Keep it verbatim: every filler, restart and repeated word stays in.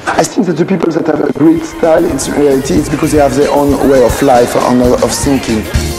I think that the people that have a great style, in reality, it's because they have their own way of life, own way of thinking.